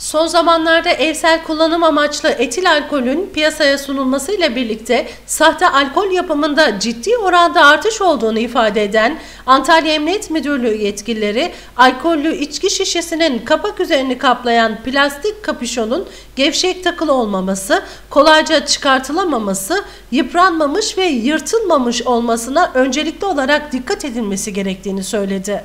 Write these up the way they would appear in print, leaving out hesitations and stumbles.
Son zamanlarda evsel kullanım amaçlı etil alkolün piyasaya sunulmasıyla birlikte sahte alkol yapımında ciddi oranda artış olduğunu ifade eden Antalya Emniyet Müdürlüğü yetkilileri, alkollü içki şişesinin kapak üzerini kaplayan plastik kapüşonun gevşek takılı olmaması, kolayca çıkartılamaması, yıpranmamış ve yırtılmamış olmasına öncelikli olarak dikkat edilmesi gerektiğini söyledi.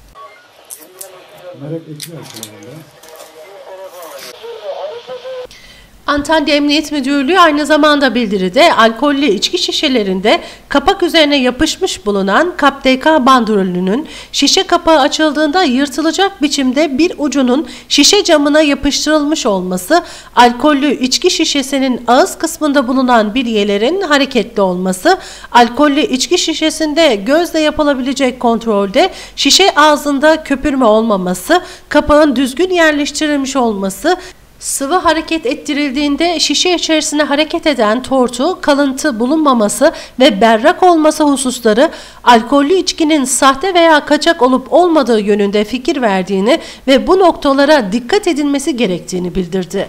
Antalya Emniyet Müdürlüğü aynı zamanda bildiride alkollü içki şişelerinde kapak üzerine yapışmış bulunan KAP-DK bandrolünün şişe kapağı açıldığında yırtılacak biçimde bir ucunun şişe camına yapıştırılmış olması, alkollü içki şişesinin ağız kısmında bulunan bilyelerin hareketli olması, alkollü içki şişesinde gözle yapılabilecek kontrolde şişe ağzında köpürme olmaması, kapağın düzgün yerleştirilmiş olması, sıvı hareket ettirildiğinde şişe içerisine hareket eden tortu, kalıntı bulunmaması ve berrak olması hususları alkollü içkinin sahte veya kaçak olup olmadığı yönünde fikir verdiğini ve bu noktalara dikkat edilmesi gerektiğini bildirdi.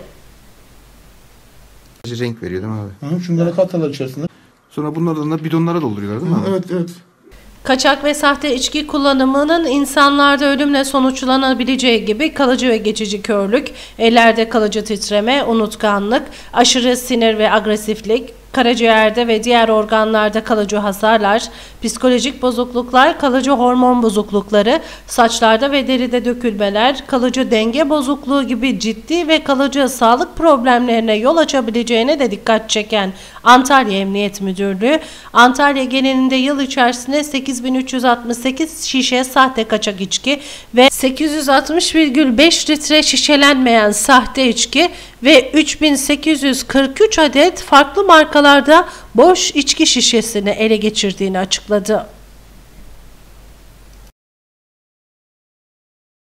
Renk veriyor değil mi abi? Hı, şunları katarlar içerisinde. Sonra bunlardan da bidonlara dolduruyorlar değil mi abi? Evet, evet. Kaçak ve sahte içki kullanımının insanlarda ölümle sonuçlanabileceği gibi kalıcı ve geçici körlük, ellerde kalıcı titreme, unutkanlık, aşırı sinir ve agresiflik, karaciğerde ve diğer organlarda kalıcı hasarlar, psikolojik bozukluklar, kalıcı hormon bozuklukları, saçlarda ve deride dökülmeler, kalıcı denge bozukluğu gibi ciddi ve kalıcı sağlık problemlerine yol açabileceğine de dikkat çeken Antalya Emniyet Müdürlüğü, Antalya genelinde yıl içerisinde 8.368 şişe sahte kaçak içki ve 860,5 litre şişelenmeyen sahte içki ve 3.843 adet farklı markalarda boş içki şişesini ele geçirdiğini açıkladı.